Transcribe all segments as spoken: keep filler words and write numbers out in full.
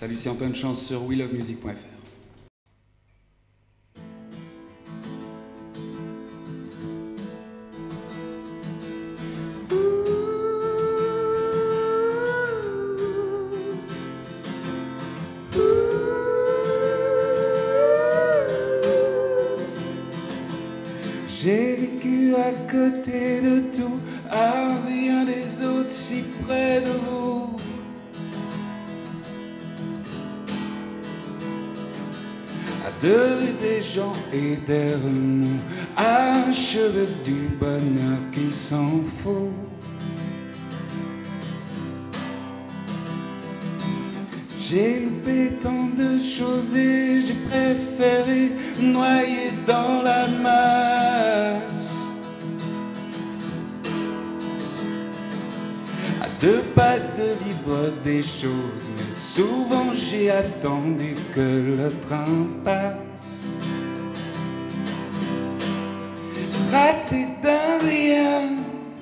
Salut, c'est Antoine Chance sur we love music point f r. J'ai vécu à côté de tout, à rien des autres, si près de vous. À deux des gens et des remous, à un cheveu du bonheur qui s'en fout. J'ai loupé tant de choses et j'ai préféré noyer dans la masse. À deux pas de vivre des choses, mais souvent j'ai attendu que le train passe. Raté d'un rien,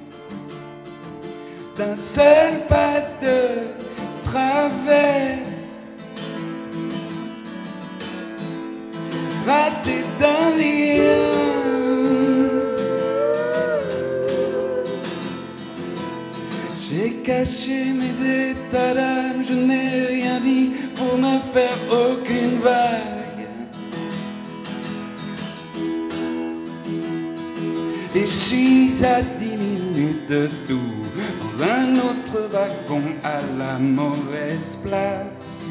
d'un seul pas de travers. Raté d'un lien. J'ai caché mes états d'âme, je n'ai rien dit pour ne faire aucune vague. Et je suis à dix minutes de tout, dans un autre wagon à la mauvaise place.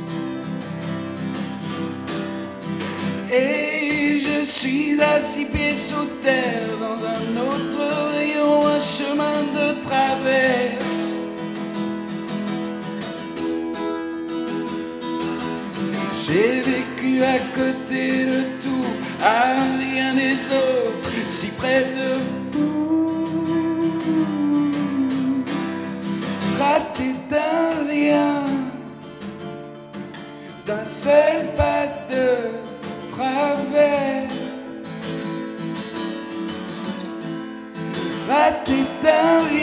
Et je suis à six pieds sous terre, dans un autre rayon, un chemin de traverse. J'ai vécu à côté de tout, à rien des autres, si près de vous. Raté d'un rien, d'un seul pas de travers. Raté d'un rien.